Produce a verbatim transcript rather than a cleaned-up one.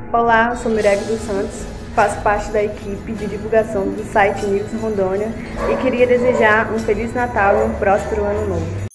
Olá, eu sou Mirelle dos Santos, faço parte da equipe de divulgação do site News Rondônia e queria desejar um Feliz Natal e um próspero Ano Novo.